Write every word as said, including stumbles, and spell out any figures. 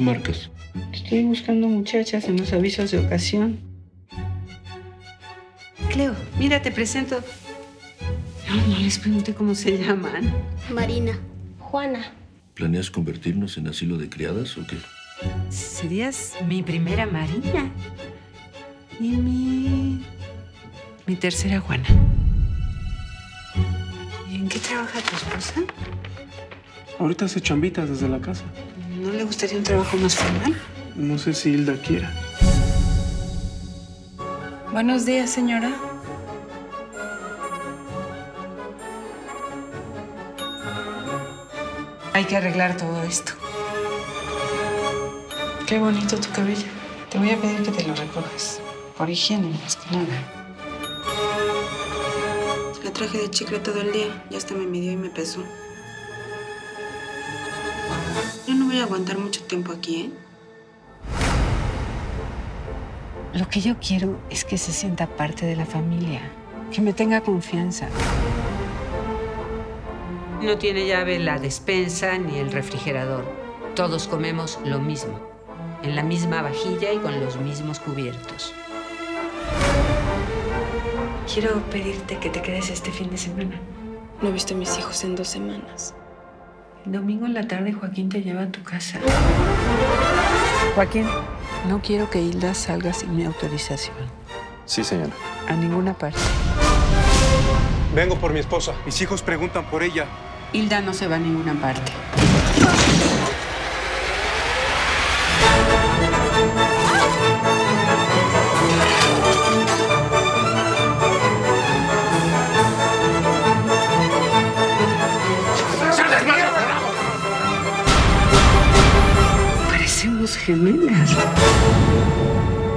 qué marcas? Estoy buscando muchachas en los avisos de ocasión. Cleo, mira, te presento. No, no les pregunté cómo se llaman. Marina. Juana. ¿Planeas convertirnos en asilo de criadas o qué? Serías mi primera Marina. Y mi... mi tercera Juana. ¿Y en qué trabaja tu esposa? Ahorita hace chambitas desde la casa. ¿No le gustaría un trabajo más formal? No sé si Hilda quiera. Buenos días, señora. Hay que arreglar todo esto. Qué bonito tu cabello. Te voy a pedir que te lo recojas. Por higiene, más que nada. La traje de chicle todo el día. Ya hasta me midió y me pesó. Yo no voy a aguantar mucho tiempo aquí, ¿eh? Lo que yo quiero es que se sienta parte de la familia. Que me tenga confianza. No tiene llave la despensa ni el refrigerador. Todos comemos lo mismo. En la misma vajilla y con los mismos cubiertos. Quiero pedirte que te quedes este fin de semana. No he visto a mis hijos en dos semanas. El domingo en la tarde Joaquín te lleva a tu casa. Joaquín, no quiero que Hilda salga sin mi autorización. Sí, señora. A ninguna parte. Vengo por mi esposa. Mis hijos preguntan por ella. Hilda no se va a ninguna parte. Parecemos gemelas.